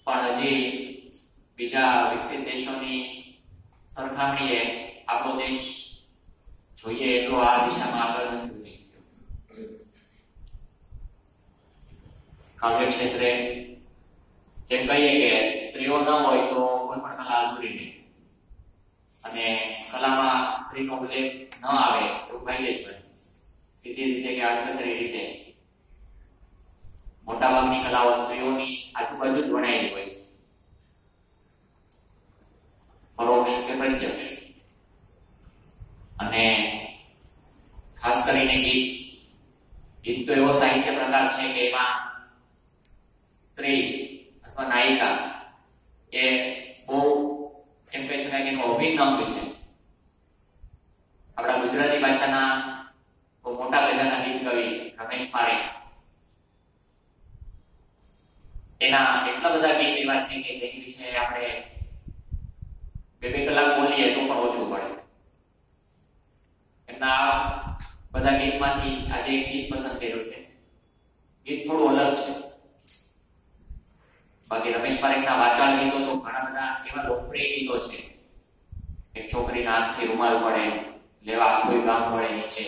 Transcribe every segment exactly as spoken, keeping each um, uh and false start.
પણ હજી બીજા વિકસિત દેશોની સરખામણીએ આપણો દેશ જોઈએ એટલો આ દિશામાં આગળ નથી વધી શક્યો. કાવ્ય ક્ષેત્રે એમ કહીએ કે સ્ત્રીઓ ન હોય તો કોઈ પણ કલા અધૂરી નહીં, અને કલામાં સ્ત્રીનો ઉલ્લેખ ન આવે એવું ભાગ્યે જ બને. સીધી રીતે કે આડકતરી રીતે મોટાભાગની કલાઓ સ્ત્રીઓની આજુબાજુ જ વણાયેલી હોય છે, પરોક્ષ કે પ્રત્યક્ષ. અને ખાસ કરીને ગીત ગીત તો એવો સાહિત્ય પ્રકાર છે કે એમાં સ્ત્રી અથવા નાયિકા એ બહુ એમ કહી શકાય કે એનું અભિન્ન અંગ છે. આપણા ગુજરાતી ભાષાના બહુ મોટા ગજાના ગીત કવિ રમેશ પારેખ, એના એટલા બધા ગીત એવા છે કે જેની વિશે આપણે બે બે કલાક બોલીએ તો પણ ઓછું પડે. એમના બધા ગીતમાંથી આજે એક ગીત પસંદ કર્યું છે. ગીત થોડું અલગ છે. બાકી રમેશ પારેખના વાચાળ ગીતો તો ઘણા બધા એવા લોકપ્રિય ગીતો છે. એક છોકરીના હાથથી રૂમાલ પડે, લેવા આખું ગામ પડે નીચે,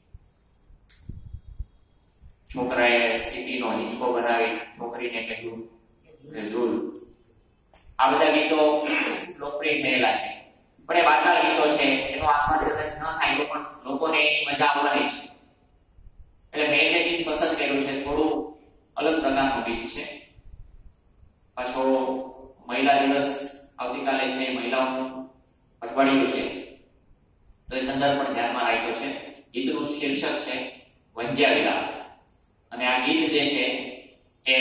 છોકરાએ સીટીનો હિંચકો બનાવી છોકરીને કહ્યું લૂલ. આ બધા ગીતો લોકપ્રિય થયેલા છે, પણ એ વાચાળ ગીતો છે. એનો આસ્વાદ કદાચ ન થાય તો પણ લોકોને એની મજા આવવાની છે. એટલે મેં જે ગીત પસંદ કર્યું છે થોડું અલગ પ્રકારનું ગીત છે. પાછો મહિલા દિવસ આવતીકાલે છે, મહિલાઓનું અઠવાડિયું છે, તો એ સંદર્ભ પણ ધ્યાનમાં રાખ્યો છે. ગીતનું શીર્ષક છે વંધ્ય વિલાપ. અને આ ગીત જે છે એ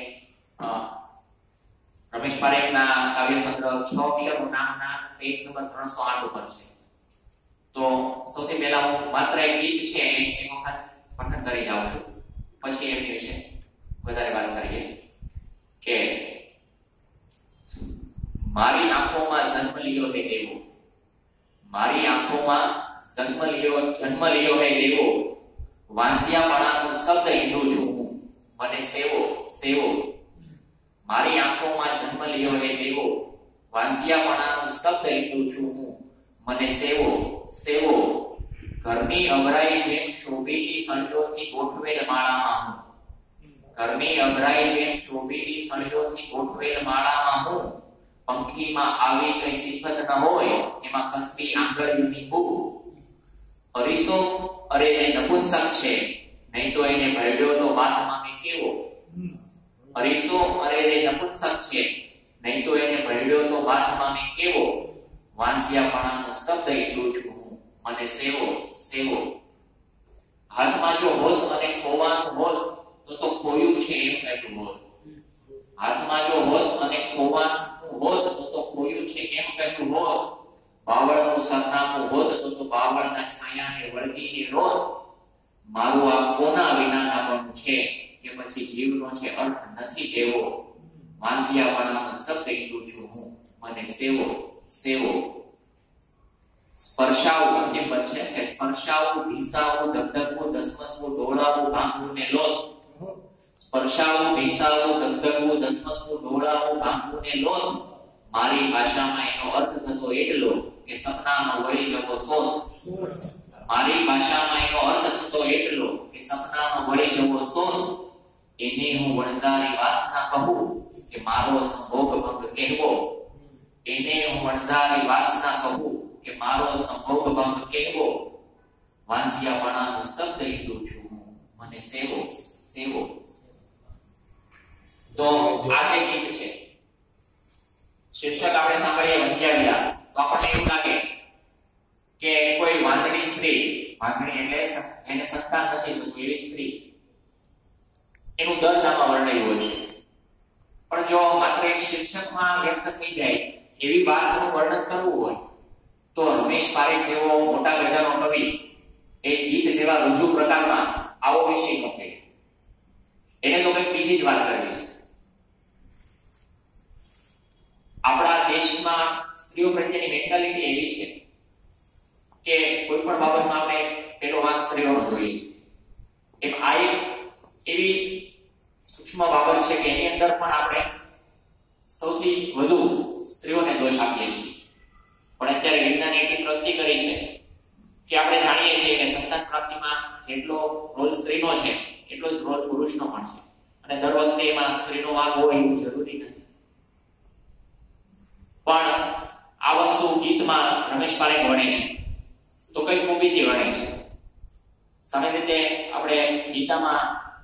રમેશ પારેખના કાવ્ય સંગ્રહ છ અક્ષરો નામના પેજ નંબર ત્રણસો આઠ ઉપર છે. તો સૌથી પહેલા હું માત્ર એક ગીત છે એક વખત પઠન કરી જાઉં છું, પછી એમની વિશે વધારે વાત કરીએ. કે મારી આંખોમાં જન્મ લીયો હે દેવો, મારી આંખોમાં જન્મ લીયો જન્મ લીયો હે દેવો, વાંધિયાપણાનું સ્તબ્ધ ઈંડું છું હું, મને સેવો સેવો. મારી આંખોમાં જન્મ લીયો હે દેવો, વાંધિયાપણાનું સ્તબ્ધ ઈંડું છું હું, મને સેવો સેવો. ઘરની અભરાઈ જેમ શોભીની સળીઓથી ગોઠવેલ માળામાં હું, ઘરની અભરાઈ જેમ શોભીની સળીઓથી ગોઠવેલ માળામાં હું, પંખીમાં આવી કઈ સિફત ન હોય એમાં કસબી આંગળીઓની બૂ. અરીસો અરે તે નપુંસક છે, નહીં તો એને ભરડ્યો તો વાતમાં મેં કેવો. અરીસો અરે તે નપુંસક છે, નહીં તો એને ભરડ્યો તો વાતમાં મેં કેવો. વાંધિયાપણાનું સ્તબ્ધ ઈંડું છું હું, મને સેવો સેવો. હાથમાં જો હોત અને ખોવાનું હોત તો તો ખોયું છે એમ કહેતું હોત. હાથમાં જો હોત અને ખોવાનું હોત તો તો ખોયું છે એમ કહેતું હોત. બાવળનું સરનામું હોત તો તો બાવળના છાયાને વળગીને રોત. મારું આ કોના વિનાનાપણું છે કે પછી જીવનો છે અર્થ નથી જેવો. વાંધિયાપણાનું સ્તબ્ધ ઈંડું છું હું, મને સેવો સેવો. સ્પર્શાવું અંતિમ પદ છે કે સ્પર્શાવું ભીસાવું ધગધગવું ધસમસવું ડોળાવું ભાંગવું ને લોથ. સ્પર્શાવું ભીસાવું ધગધગવું ધસમસવું ડોળાવું ભાંગવું ને લોથ. મારી ભાષામાં એનો અર્થ થતો એટલો કે સપનામાં વળી જવો શોધ. મારી ભાષામાં એનો અર્થ થતો એટલો કે સપનામાં વળી જવો શોધ. એને હું વણઝારી વાસના કહું કે મારો સંભોગ ભંગ કહેવો. એને હું વણઝારી વાસના કહું કે મારો સંભોગ ભંગ કહેવો. વાંધિયાપણાનું સ્તબ્ધ ઈંડું છું હું, મને સેવો સેવો. તો આ જે ગીત છે શીર્ષક આપણે સાંભળીએ વંધ્ય વિલાપ, તો આપણને એવું લાગે કે કોઈ વાંધણી સ્ત્રી, વાંધણી એટલે જેને સંતાન નથી થતું એવી સ્ત્રી, એનું દર્દ આમાં વર્ણવ્યું છે. પણ જો માત્ર એક શીર્ષકમાં વ્યક્ત થઈ જાય એવી વાતનું વર્ણન કરવું હોય તો રમેશ પારેખ જેવો મોટા ગજાનો કવિ એ ગીત જેવા રજૂ પ્રકારમાં આવો વિષય કહે, એને તો કંઈક બીજી જ વાત કરવી છે. આપણા દેશમાં સ્ત્રીઓ પ્રત્યેની મેન્ટાલિટી એવી છે કે કોઈ પણ બાબતમાં આપણે પેલો વાંક સ્ત્રીઓનો જોઈએ છે. એમ આ એક એવી સૂક્ષ્મ બાબત છે કે એની અંદર પણ આપણે સૌથી વધુ સ્ત્રીઓને દોષ આપીએ છીએ, પણ અત્યારે વિજ્ઞાને એટલી પ્રગતિ કરી છે કે આપણે જાણીએ છીએ કે સંતાન પ્રાપ્તિમાં જેટલો રોલ સ્ત્રીનો છે એટલો જ રોલ પુરુષનો પણ છે, અને દર વખતે એમાં સ્ત્રીનો વાંક હોય એવું જરૂરી નથી. પણ આ વસ્તુ ગીતમાં રમેશ પારેખ વણે છે તો કઈ ખૂબીથી વણે છે. સામાન્ય રીતે આપણે ગીતામાં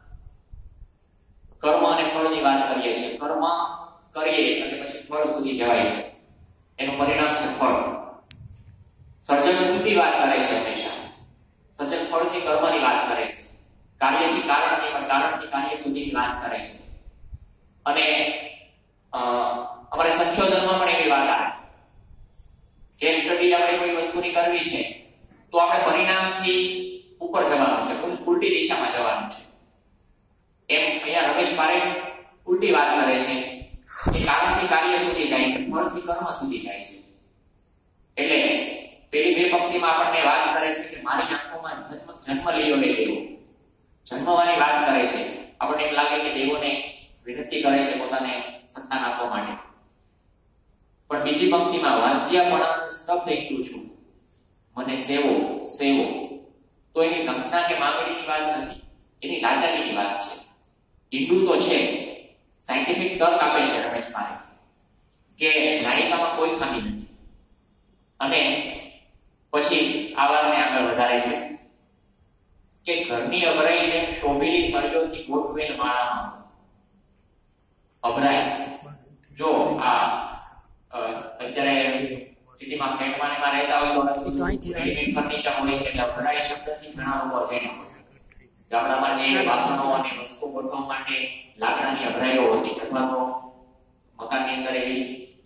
કર્મ અને ફળની વાત કરીએ છીએ. કર્મ કરીએ અને પછી ફળ સુધી જવાય છે, એનું પરિણામ છે ફળ. સર્જન કૃતિ વાત કરે છે હંમેશા, સર્જન ફળથી કર્મની વાત કરે છે, કાર્યથી કારણની પણ કારણથી કાર્ય સુધીની વાત કરે છે. અને અમારે સંશોધનમાં પણ એવી વાત આવે કે સ્ટડી આપણે કોઈ વસ્તુની કરવી છે તો આપણે પરિણામથી ઉપર જવાનું છે, ઉલટી દિશામાં જવાનું છે. એમ અહીંયા રમેશ પારેખ ઉલટી વાત કરે છે કે કારણથી કાર્ય સુધી જાય છે, ફળથી કર્મ સુધી જાય છે. એટલે પેલી બે પંક્તિમાં આપણને વાત કરે છે કે મારી આંખોમાં જન્મ જન્મ લીધો લે દેવો, જન્મવાની વાત કરે છે. આપણને એમ લાગે કે દેવોને વિનંતી કરે છે પોતાને સંતાન આપવા માટે, પણ બીજી પંક્તિમાં વાંધ્યાપણાનું સ્તબ્ધ એકલું છું, મને સેવો સેવો. તો એની સંજ્ઞા કે માંગણીની વાત નથી, એની લાચારીની વાત છે. ઈંડું તો છે, સાયન્ટિફિક તર્ક આપે છે રમેશ પારેખ કે નાયિકામાં કોઈ ખામી નથી. અને પછી આ વાતને આગળ વધારે છે કે ઘરની અભરાઈ જેમ શોભેલી સળીઓથી ગોઠવેલ માળામાં અભરાય. જો આ અત્યારે સિટીમાં ફ્લેટમાં એમાં રહેતા હોય તો રેડીમેડ ફર્નિચર હોય છે, એટલે અભરાય શબ્દથી ઘણા લોકો અજાણ્યા હોય. ગામડામાં જે વાસણો અને વસ્તુઓ ગોઠવવા માટે લાકડાની અભરાઈઓ હતી, અથવા તો મકાનની અંદર એવી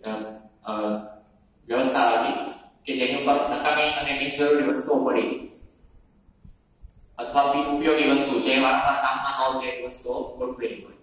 વ્યવસ્થા હતી કે જેની ઉપર નકામી અને બિનજરૂરી વસ્તુઓ પડી, અથવા બિન ઉપયોગી વસ્તુ જે વારંવાર કામમાં ન આવતી એવી વસ્તુઓ ગોઠવેલી હોય.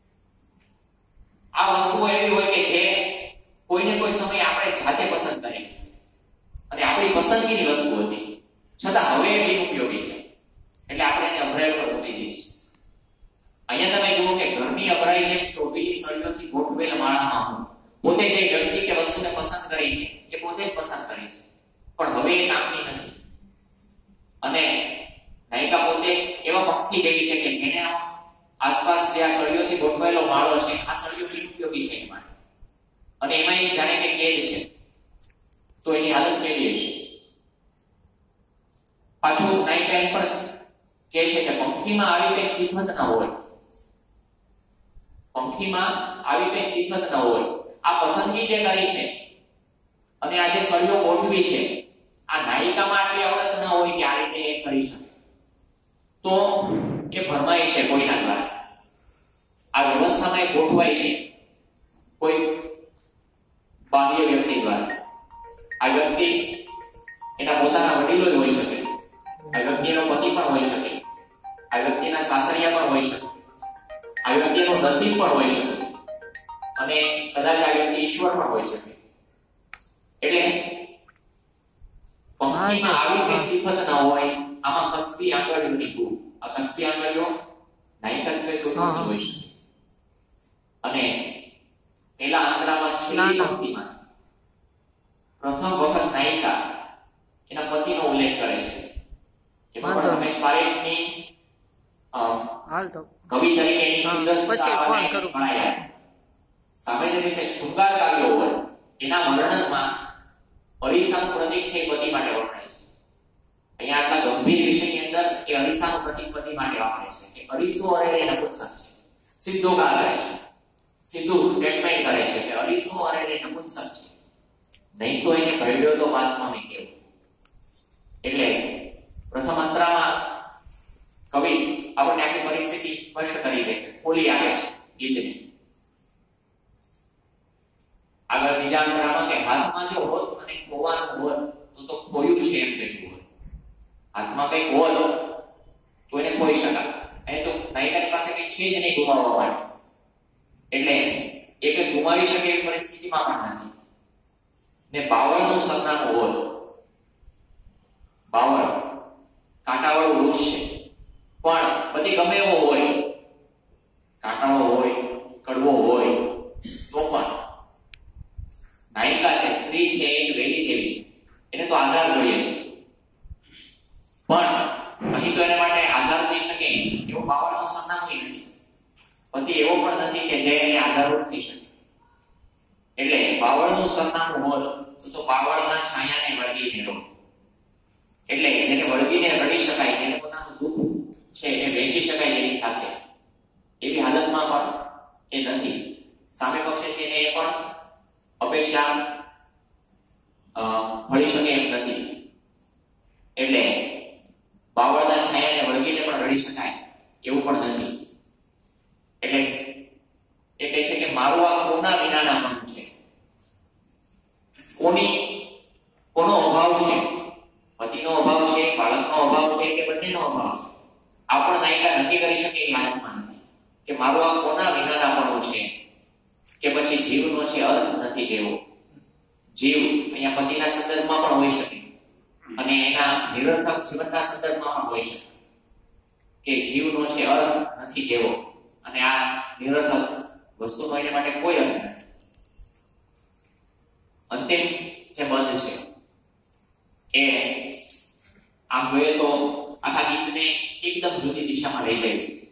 આ વસ્તુઓ એવી હોય કે જે કોઈને કોઈ સમય આપણે જાતે પસંદ કરેલી છે અને આપણી પસંદગીની વસ્તુ હતી, છતાં હવે એ બિનઉપયોગી છે, એટલે આપણે એને અભરાઈ પર મૂકી દીધી છે. અહીંયા તમે જુઓ કે ઘરની અભરાઈ જેમ શોભેલી સળીઓથી ગોઠવેલ માળામાં હું, પોતે જે વ્યક્તિ કે વસ્તુને પસંદ કરી છે એ પોતે જ પસંદ કરી છે, પણ હવે એ કામની નથી. અને નાયિકા પોતે એવા પંક્તિ જેવી છે કે જેને આસપાસ જે આ સળીઓથી ગોઠવાયેલો માળો છે, આ સળીઓ બિનઉપયોગી છે એમાં, અને એમાં એ જાણે કે કેદ છે, તો એની હાલત કેવી છે. પાછું નાયિકા એમ પણ કહે છે કે પંખીમાં આવી કઈ સિફત ન હોય, પંખીમાં આવી કઈ સિફત ન હોય. આ પસંદગી જે કરી છે અને આ જે સળીઓ ગોઠવી છે, આ નાયિકામાં આટલી આવડત ન હોય કે આ રીતે એ કરી શકે, તો એ ભરમાય છે કોઈના દ્વારા. આ વ્યવસ્થામાં એ ગોઠવાય છે કોઈ બાહ્ય વ્યક્તિ દ્વારા. આ વ્યક્તિ એના પોતાના વડીલો જ હોઈ શકે, આ વ્યક્તિનો પતિ પણ હોઈ શકે, આ વ્યક્તિના સાસરિયા પણ હોઈ શકે, આ વ્યક્તિનો નસીબ પણ હોઈ શકે, અને કદાચ આ વ્યક્તિ ઈશ્વર પણ હોઈ શકે. એટલે પંક્તિમાં આવી કઈ સિફત ન હોય. આમાં કસ્બી આંગળીઓ નીકળું, આ કસ્બી આંગળીઓ નાયિકા સિવાય કોઈ હોઈ શકે. અને પેલા આંતરામાં છેલ્લી પંક્તિમાં પ્રથમ વખત નાયિકા એના પતિનો ઉલ્લેખ કરે છે. એમાં પણ રમેશ પારેખની કવિ તરીકેની સુંદર સામાન્ય રીતે શૃંગાર કાવ્યો હોય એના વર્ણનમાં અરીસાનું પ્રતીક છે એ પતિ માટે વપરાય છે. અહીંયા આટલા ગંભીર વિષયની અંદર એ અરીસાનું પ્રતીક પતિ માટે વાપરે છે કે અરીસો અરે એના પુસ્તક છે, સીધો કાર કરે છે, સીધું સ્ટેટમેન્ટ કરે છે કે અરીસો અરે એ નપુંસક છે, નહીં તો એને ભેળ્યો તો વાતમાં મેં કેવું. એટલે પ્રથમ અંતરામાં કવિ આપણને આખી પરિસ્થિતિ સ્પષ્ટ કરી દે છે, ખોલી આપે છે ગીતને. આગળ બીજા અંતરામાં કે હાથમાં જો હોત અને ખોવાનું હોત તો તો ખોયું છે એમ કહ્યું હોય. હાથમાં કંઈક હોત તો એને ખોઈ શકાય, અહીં તો નાયિકાની પાસે કંઈ છે જ નહીં ગુમાવવા માટે, એટલે એ કંઈ ગુમાવી શકે એવી પરિસ્થિતિમાં પણ નથી. ને બાવળનું સરનામું હોત, બાવળ કાંટાવાળું વૃક્ષ છે, પણ બધી ગમે એવો હોય, કાંટાળો હોય, કડવો હોય, તો પણ સરનામું નથી. પતિ એવો પણ નથી કે જે એને આધારરૂપ થઈ શકે. એટલે પાવળનું સરનામું હોત તો પાવળના છાયાને વળગીને રહો. એટલે જેને વળગીને રડી શકાય, જેને પોતાનું દુઃખ છે એને વેચી શકાય તેની સાથે, એવી હાલતમાં પણ એ નથી. સામે પક્ષે એને એ પણ અપેક્ષા મળી શકે એમ નથી. એટલે પાવળના છાયાને વળગીને પણ રડી શકાય એવું પણ નથી. એટલે એ કહે છે કે મારું આ કોના વિનાના મન છે, કોની કોનો અભાવ છે, પતિનો અભાવ છે, બાળકનો અભાવ છે કે બંનેનો અભાવ છે. આ પણ નાયિકા નક્કી કરી શકે એ હાલતમાં નથી કે મારું આ કોના વિનાનાપણું છે, કે પછી જીવનો છે અર્થ નથી જેવો. જીવ અહીંયા પતિના સંદર્ભમાં પણ હોઈ શકે અને એના નિરર્થક જીવનના સંદર્ભમાં પણ હોઈ શકે કે જીવનો છે અર્થ નથી જેવો અને આ નિરર્થક વસ્તુનો એના માટે કોઈ અર્થ નથી. અંતિમ જે બંધ છે એ આમ જોઈએ તો આખા ગીતને એકદમ જુદી દિશામાં લઈ જાય છે.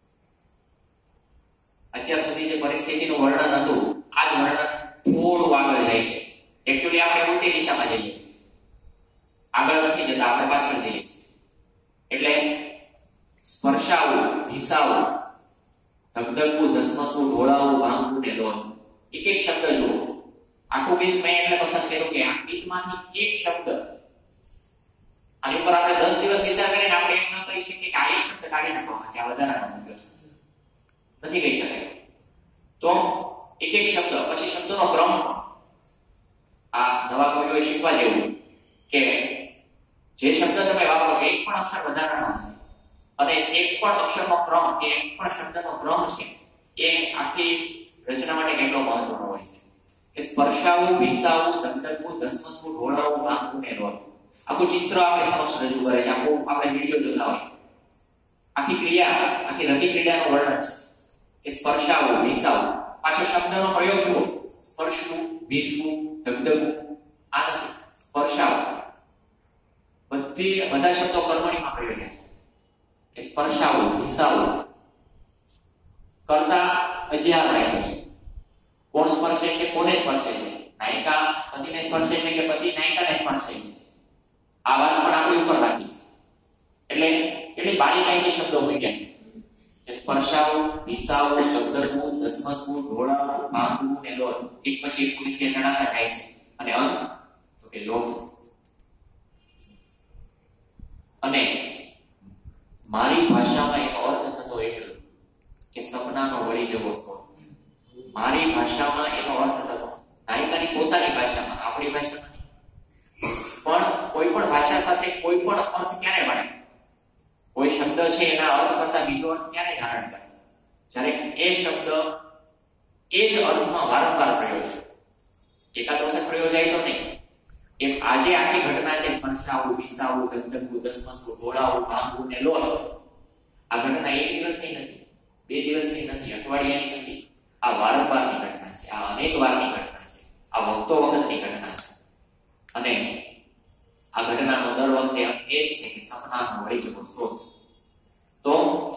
અત્યાર સુધી જે પરિસ્થિતિનું વર્ણન હતું આ જ વર્ણન થોડું આગળ જાય છે. એકચ્યુઅલી આપણે ઉલટી દિશામાં જઈએ છીએ, આગળ નથી જતા, આપણે પાછળ જઈએ છીએ. એટલે સ્પર્શાવું, ભીસાવું, ધગધગવું, ધસમસવું, ઢોળાવું, ભાંગવું ને લોથ, એક એક શબ્દ જુઓ. આખું ગીત મેં એટલે પસંદ કર્યું કે આ ગીતમાંથી એક શબ્દ, આની ઉપર આપણે દસ દિવસ વિચાર કરીને આપણે એમ ન કહી શકીએ કે આ એક શબ્દ કાઢી નાખવામાં કે આ વધારાનો મૂક્યો છે, નથી કહી શકાય. તો એક એક શબ્દ, પછી શબ્દોનો ક્રમ, આ નવા કવિઓએ શીખવા જેવું કે જે શબ્દ તમે વાપરો છો એક પણ અક્ષર વધારાનો નથી અને એક પણ અક્ષરનો ક્રમ કે એક પણ શબ્દનો ક્રમ છે એ આખી રચના માટે કેટલો મહત્વનો હોય છે. કે સ્પર્શાવું, ભીસાવું, ધગધગવું, ધસમસવું, ઢોળાવું, ભાંગવું ને લોથ, આખું ચિત્ર આપણે સમક્ષ રજૂ કરે છે. આખું આપણે વિડીયો જોતા હોય, આખી ક્રિયા, આખી રતિ ક્રિયાનું વર્ણન છે કે સ્પર્શાવું, ભીસાવું, પાછો શબ્દનો પ્રયોગ જુઓ, સ્પર્શવું, ભીસવું, ધગધગવું, આ નથી, સ્પર્શાવું. બધી બધા શબ્દો કર્મણીમાં પ્રયોજ્યા છે કે સ્પર્શાવું, ભીસાવું, કરતા અધ્યાર રાખ્યો છે. કોણ સ્પર્શે છે, કોને સ્પર્શે છે? નાયિકા પતિને સ્પર્શે છે કે પતિ નાયિકાને સ્પર્શે છે? આ વાત પણ આપણી ઉપર રાખી છે. એટલે કેટલી બારીકાઈથી શબ્દો મૂક્યા છે કે સ્પર્શાવું, ભીસાવું, ધગધગવું, ધસમસવું, ઢોળાવું, ભાંગવું ને લોથ, એક પછી એક નીચે ચડાતા જાય છે અને અંત તો કે લોથ. અને મારી ભાષામાં એનો અર્થ થતો એટલો કે સપનાનો વળી જવો છો. મારી ભાષામાં એનો અર્થ થતો, નાયિકાની પોતાની ભાષામાં, આપણી ભાષામાં નહીં. પણ કોઈ પણ ભાષા સાથે કોઈ પણ અર્થ ક્યારે મળે? કોઈ શબ્દ છે એના અર્થ કરતા બીજો અર્થ ક્યારે ધારણ કરે? જ્યારે એ શબ્દ એ જ અર્થમાં વારંવાર પ્રયોજાય, એકાદ વખત પ્રયોજાય તો નહીં. એમ આજે આખી ઘટના છે, સ્પર્શાવું, ભીસાવું, ધગધગવું, ધસમસવું, ઢોળાવું, ભાંગવું ને લોથ. આ ઘટના એક દિવસની નથી, બે દિવસની નથી, અઠવાડિયાની નથી. આ વારંવારની ઘટના છે, આ અનેક વારની ઘટના છે, આ વખતો વખતની ઘટના છે. અને આ ઘટનાનો દર વખતે એ જ છે કે સપનાનો વળી જવો સ્ત્રોત. તો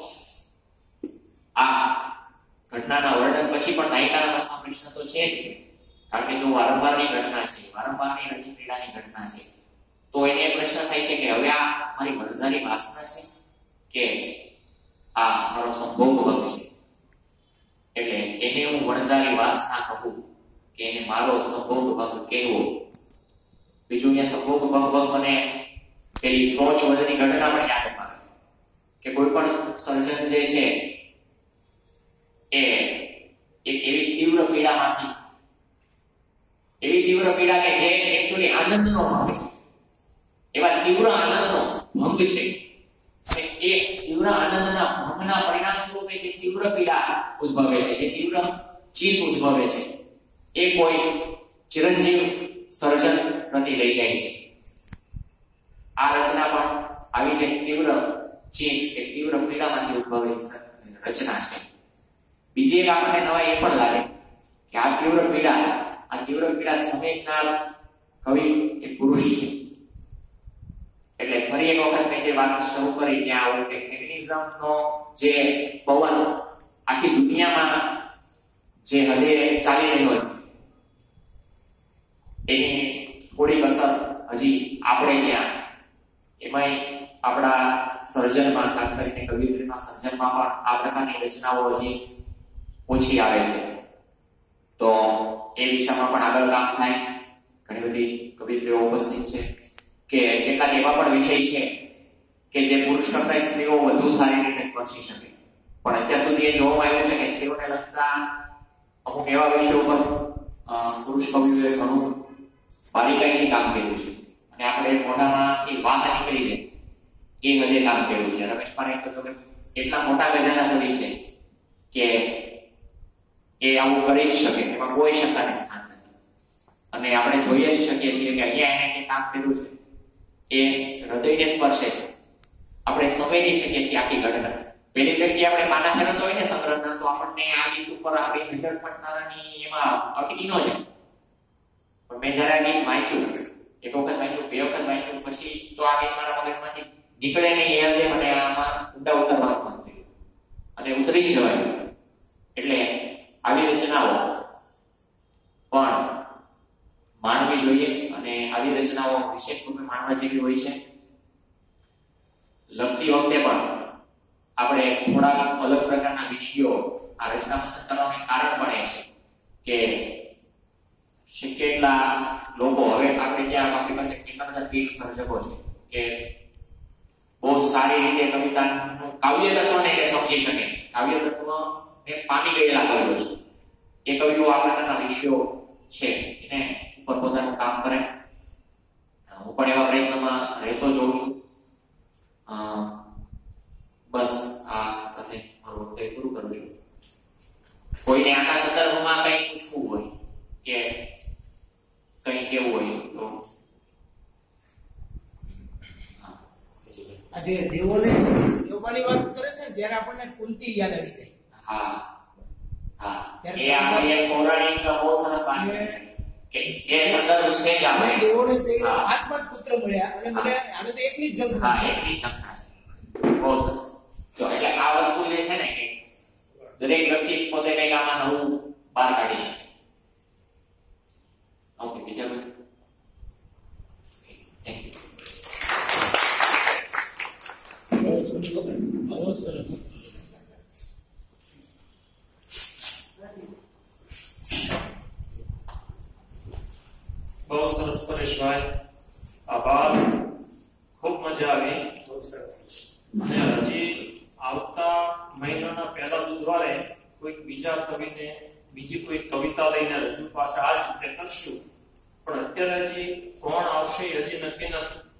આ ઘટનાના વર્ણન પછી પણ નાયિકાના મનમાં પ્રશ્ન તો છે જ, કારણ કે જો વારંવારની ઘટના છે, વારંવારની રતિ પીડાની ઘટના છે, તો એને પ્રશ્ન થાય છે કે હવે આ મારી વણઝારી વાસના છે કે આ મારો સંભોગ ભંગ છે. એટલે એને હું વણઝારી વાસના કહું કે એને મારો સંભોગ ભંગ કહેવો. બીજું અહીંયા સંભોગ ભંગ ભંગ મને પેલી ક્રોચ વધની ઘટના પણ યાદ અપાવે કે કોઈ પણ સર્જન જે છે એ એક એવી તીવ્ર પીડામાંથી, એવી તીવ્ર પીડા કે જે એકચ્યુઅલી આનંદનો ભંગ છે, એવા તીવ્ર આનંદનો ભંગ છે. અને એ તીવ્ર આનંદના ભંગના પરિણામ સ્વરૂપે જે તીવ્ર પીડા ઉદ્ભવે છે, જે તીવ્ર ચીસ ઉદ્ભવે છે, એ કોઈ ચિરંજીવ સર્જન પ્રતિ લઈ જાય છે. આ રચના પણ આવી જે તીવ્ર ચીસ કે તીવ્ર પીડામાંથી ઉદ્ભવેલી રચના છે. બીજી એક આપણને નવાઈ એ પણ લાગે કે આ તીવ્ર પીડા આ તીવ્ર પીડા સમેટનાર કવિ કે પુરુષ છે. એટલે ફરી એક વખત મેં જે વાત શરૂ કરી ત્યાં આવું કે ફેમિનિઝમનો જે પવન આખી દુનિયામાં જે હદે ચાલી રહ્યો છે એની થોડીક અસર હજી આપણે ત્યાં એમાંય આપણા સર્જનમાં ખાસ કરીને કવિત્રીના સર્જનમાં પણ આ પ્રકારની રચનાઓ હજી ઓછી આવે છે. તો એ દિશામાં પણ આગળ કામ થાય. ઘણી બધી કવિત્રીઓ ઉપસ્થિત છે કે કેટલાક એવા પણ વિષય છે કે જે પુરુષ કરતા સ્ત્રીઓ વધુ સારી રીતે સ્પર્શી શકે, પણ અત્યાર સુધી એ જોવામાં આવ્યું છે કે સ્ત્રીઓને લગતા અમુક એવા વિષયો પર પુરુષ કવિઓએ ઘણું બારીકાઈથી કામ કર્યું છે અને આપણે મોઢામાંથી વાહ નીકળી જાય એ બધે કામ કર્યું છે. રમેશ પારેખ તો એટલા મોટા ગજાના કવિ છે કે એ આવું કરી જ શકે, એમાં કોઈ શંકાને સ્થાન નથી. અને આપણે જોઈએ જ શકીએ છીએ કે અહીંયા એને જે કામ કર્યું છે એ હૃદયને સ્પર્શે છે. આપણે સમજી શકીએ છીએ આખી ઘટના. પેલી દ્રષ્ટિએ આપણે પાના ફેરવતો હોય ને સંગ્રહના, તો આપણને આ ગીત ઉપર આ બે નજર પટનારાની એમાં અટકી ન જાય. પણ મેં જયારે આ ગીત વાંચ્યું, એક વખત વાંચ્યું, બે વખત વાંચ્યું, પછી તો આ ગીત મારા મગજમાંથી નીકળે નહીં યાદ મને આમાં ઊંડા ઉતરવાનું મન થયું અને ઉતરી જ જવાય. એટલે આવી રચનાઓ પણ માનવી જોઈએ અને આવી રચનાઓ વિશેષ રૂપે માનવા જેવી હોય છે. લખતી વખતે પણ આપણે થોડા અલગ પ્રકારના વિષયો આ રચના પસંદ કરવાનું કારણ પણ એ છે કે કેટલા લોકો હવે આપણે ત્યાં આપણી પાસે કેટલા બધા પીક સર્જકો છે કે બહુ સારી રીતે કવિતાનું કાવ્ય તત્વને કે સમજી શકે, કાવ્ય તત્વ એ પામી ગયેલા કવિઓ છે. એ કવિઓ આ પ્રકારના વિષયો છે એને ઉપર પોતાનું કામ કરે. હું પણ એવા પ્રયત્નમાં રહેતો જોઉં છું. બસ આ સાથે મારું વક્તવ્ય પૂરું કરું છું. કોઈને આના સંદર્ભમાં કંઈ પૂછવું હોય કે કંઈ કેવું હોય તો આજે દેવોને સેવવાની વાત કરે છે ત્યારે આપણને કુંતી યાદ આવી જાય. હા હા એ આપણી એક પૌરાણિક બહુ સરસ વાત છે કે એ સંદર્ભ છે કે આપણે દેવોને સેવ પાંચ પાંચ પુત્ર મળ્યા અને મને આને તો એકની જ જન્મ હા એકની જન્મ છે. બહુ સરસ. તો એટલે આ વસ્તુ જે છે ને કે દરેક વ્યક્તિ પોતે કંઈક આમાં નવું બહાર કાઢી શકે. ઓકે, બીજા કોઈ? Thank you. બહુ સરસ પરેશભાઈ, આભાર. ખૂબ મજા આવી. અને હજી આવતા મહિનાના પહેલા બુધવારે કોઈક બીજા કવિને બીજી કોઈ કવિતા લઈને રજૂ પાછા આ જ રીતે કરશું. પણ અત્યારે હજી કોણ આવશે હજી નક્કી નથી.